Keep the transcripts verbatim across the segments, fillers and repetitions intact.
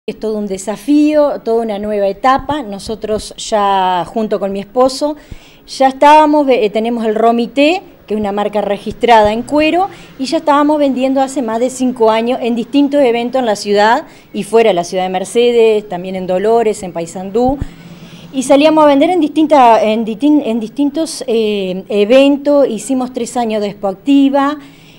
Es todo un desafío, toda una nueva etapa. Nosotros ya, junto con mi esposo, ya estábamos, tenemos el Romité, que es una marca registrada en cuero, y ya estábamos vendiendo hace más de cinco años en distintos eventos en la ciudad y fuera de la ciudad de Mercedes, también en Dolores, en Paysandú, y salíamos a vender en, distinta, en, distin, en distintos eh, eventos. Hicimos tres años de Expo Activa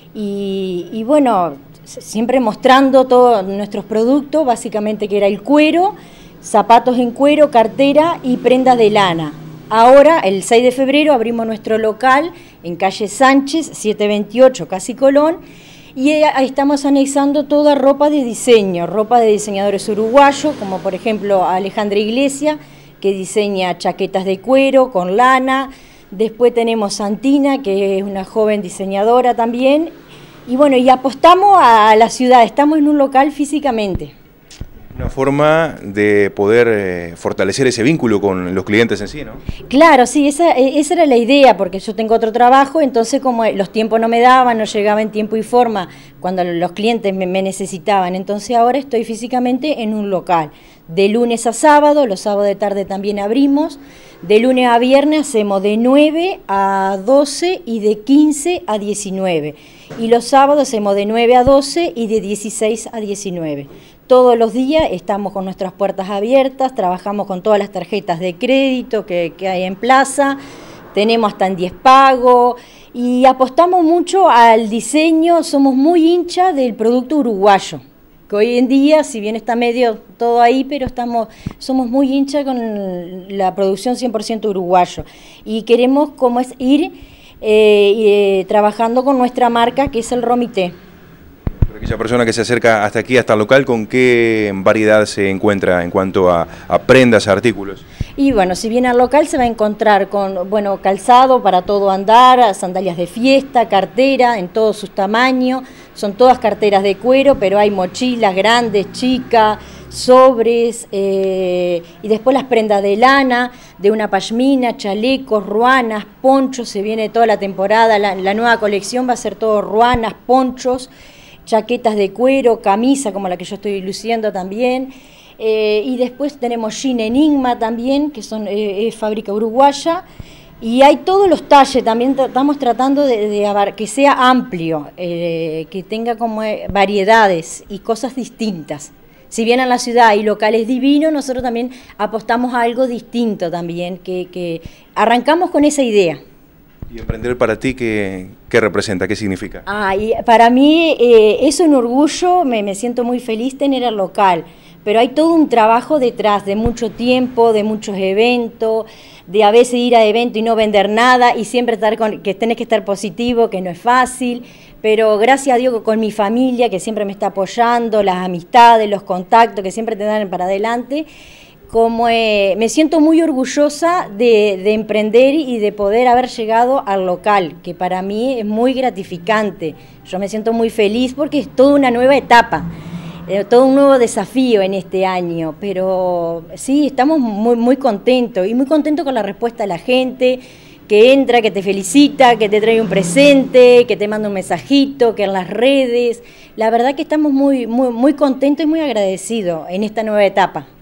y, y bueno, siempre mostrando todos nuestros productos, básicamente que era el cuero, zapatos en cuero, cartera y prendas de lana. Ahora, el seis de febrero, abrimos nuestro local en calle Sánchez, setecientos veintiocho, casi Colón, y ahí estamos anexando toda ropa de diseño, ropa de diseñadores uruguayos, como por ejemplo Alejandra Iglesias, que diseña chaquetas de cuero con lana. Después tenemos Santina, que es una joven diseñadora también. Y bueno, y apostamos a la ciudad, estamos en un local físicamente. Una forma de poder eh, fortalecer ese vínculo con los clientes en sí, ¿no? Claro, sí, esa, esa era la idea, porque yo tengo otro trabajo, entonces como los tiempos no me daban, no llegaba en tiempo y forma cuando los clientes me, me necesitaban, entonces ahora estoy físicamente en un local. De lunes a sábado, los sábados de tarde también abrimos, de lunes a viernes hacemos de nueve a doce y de quince a diecinueve. Y los sábados hacemos de nueve a doce y de dieciséis a diecinueve. Todos los días estamos con nuestras puertas abiertas, trabajamos con todas las tarjetas de crédito que, que hay en plaza, tenemos hasta en diez pagos y apostamos mucho al diseño, somos muy hinchas del producto uruguayo. Que hoy en día, si bien está medio todo ahí, pero estamos, somos muy hinchas con la producción cien por ciento uruguayo y queremos como es ir eh, eh, trabajando con nuestra marca que es el Romité. Para aquella persona que se acerca hasta aquí, hasta el local, ¿con qué variedad se encuentra en cuanto a, a prendas, a artículos? Y bueno, si viene al local se va a encontrar con bueno calzado para todo andar, sandalias de fiesta, cartera en todos sus tamaños, son todas carteras de cuero, pero hay mochilas grandes, chicas, sobres, eh, y después las prendas de lana, de una pashmina, chalecos, ruanas, ponchos, se viene toda la temporada, la, la nueva colección va a ser todo ruanas, ponchos, chaquetas de cuero, camisa como la que yo estoy luciendo también. Eh, y después tenemos Jean Enigma también, que son eh, es fábrica uruguaya, y hay todos los talles, también estamos tratando de, de que sea amplio, eh, que tenga como variedades y cosas distintas. Si bien en la ciudad hay locales divinos, nosotros también apostamos a algo distinto también, que, que arrancamos con esa idea. ¿Y emprender para ti qué, qué representa, qué significa? Ah, y para mí eh, es un orgullo, me, me siento muy feliz tener el local. Pero hay todo un trabajo detrás, de mucho tiempo, de muchos eventos, de a veces ir a eventos y no vender nada y siempre estar con, que tenés que estar positivo, que no es fácil, pero gracias a Dios con mi familia que siempre me está apoyando, las amistades, los contactos que siempre te dan para adelante, como eh, me siento muy orgullosa de, de emprender y de poder haber llegado al local, que para mí es muy gratificante. Yo me siento muy feliz porque es toda una nueva etapa. Eh, todo un nuevo desafío en este año, pero sí, estamos muy, muy contentos y muy contentos con la respuesta de la gente que entra, que te felicita, que te trae un presente, que te manda un mensajito, que en las redes. La verdad que estamos muy, muy, muy contentos y muy agradecidos en esta nueva etapa.